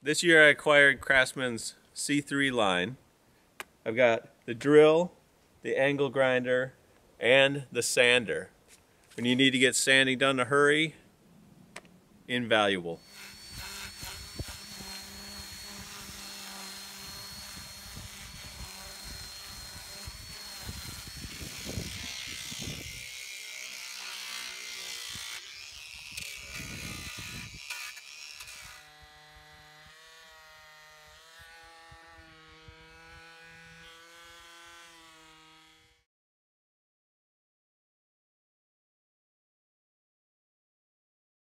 This year I acquired Craftsman's C3 line. I've got the drill, the angle grinder, and the sander. When you need to get sanding done in a hurry, invaluable.